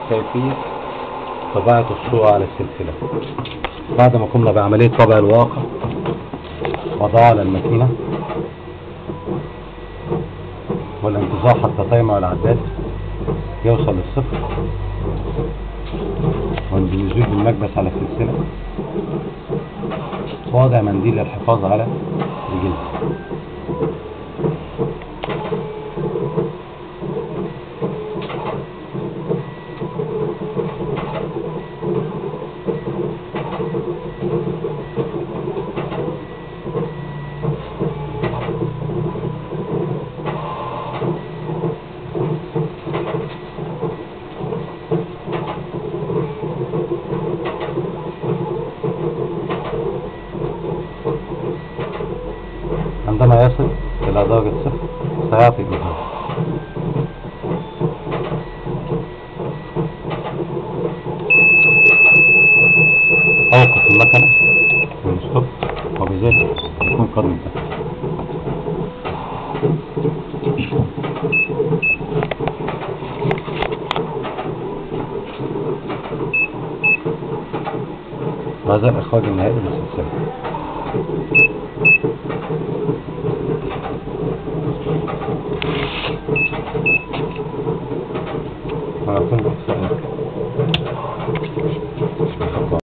كيفية طباعة الصورة على السلسلة. بعد ما قمنا بعملية طبع الواقع وضعه على الماكينة والانتظار حتى تايمر العداد يوصل للصفر والنزول بالمكبس على السلسلة، وضع منديل للحفاظ على الجلد. عندما يصل إلى درجة صفر سيعطي الجهاز. أوقف المكنة والستوب وبذلك يكون قد انتهى. وهذا الإخراج النهائي للسلسلة.